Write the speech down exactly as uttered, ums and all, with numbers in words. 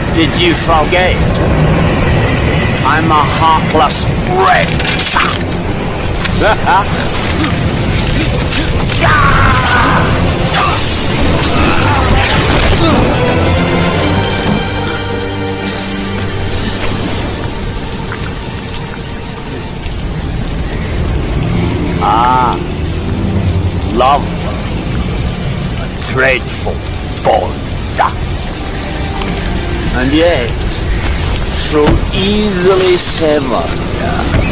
Did you forget? I'm a heartless wretch. Ah, love, a dreadful bond. And yet, so easily severed.